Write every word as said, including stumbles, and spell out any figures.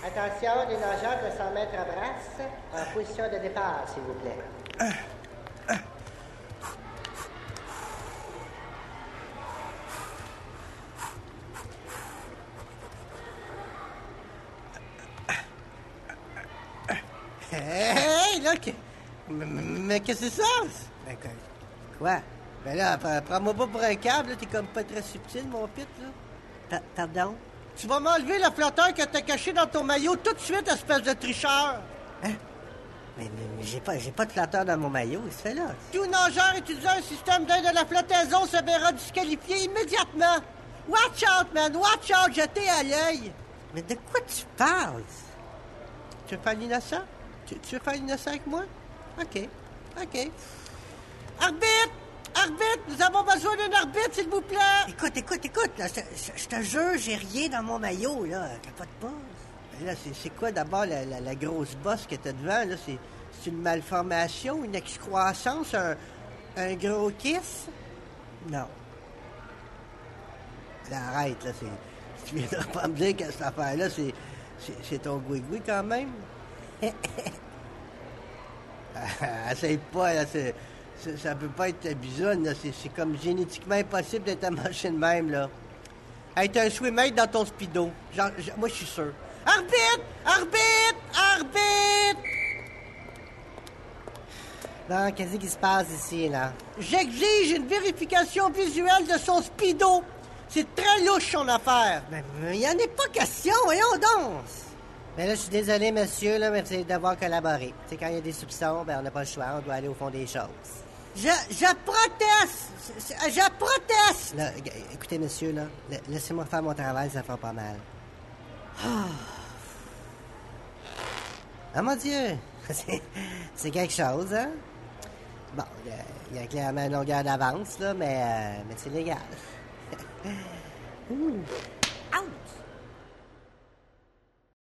Attention, les nageurs de cent mètres à brasse, en position de départ, s'il vous plaît. Euh, euh. Hey, là, que... mais, mais qu'est-ce que c'est ça? Ben, quoi? Ben là, prends-moi pas pour un câble, là, t'es comme pas très subtil, mon pit, là. Pardon? Tu vas m'enlever le flotteur que t'as caché dans ton maillot tout de suite, espèce de tricheur! Hein? Mais, mais, mais j'ai pas, j'ai pas de flotteur dans mon maillot, il se fait là. Tout nageur utilisant un système d'aide à la flottaison se verra disqualifié immédiatement! Watch out, man! Watch out! Jetez à l'œil! Mais de quoi tu parles? Tu veux faire l'innocent? Tu, tu veux faire l'innocent avec moi? OK. OK. Arbitre! Arbitre! Nous avons besoin d'un arbitre, s'il vous plaît! Écoute, écoute, écoute, là, je, je, je te jure, j'ai rien dans mon maillot, là. Capote pas. Là, c'est, c'est quoi d'abord la, la, la grosse bosse que t'as devant, là? C'est, c'est une malformation, une excroissance, un, un gros kiss? Non. Là, arrête, là, c'est... Tu viendras pas me dire que cette affaire-là, c'est, c'est, c'est ton goui-goui quand même? Essaye pas, là, c'est... Ça, ça peut pas être ta bisoune, là. C'est, c'est comme génétiquement impossible d'être amoché de même, là. Hey, t'as un swim-mate dans ton speedo. Genre, moi, je suis sûr. Arbitre! Arbitre! Arbitre! Bon, qu'est-ce qui se passe ici, là? J'exige une vérification visuelle de son speedo. C'est très louche, son affaire. Mais il y en a pas question, voyons donc! Mais là, je suis désolé, monsieur, là, mais vous allez devoir collaborer. Tu sais, quand il y a des soupçons, ben, on n'a pas le choix, on doit aller au fond des choses. Je, je proteste! Je proteste! Là, écoutez, monsieur, là, laissez-moi faire mon travail, ça fera pas mal. Oh, oh mon Dieu! C'est, c'est quelque chose, hein? Bon, il y, y a clairement une longueur d'avance, là, mais, euh, mais c'est légal. Ouh. Ouch!